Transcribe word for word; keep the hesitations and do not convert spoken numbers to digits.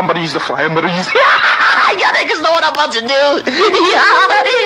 I'm gonna use the fly. I'm gonna use. Yeah, niggas know what I'm about to do. Yeah.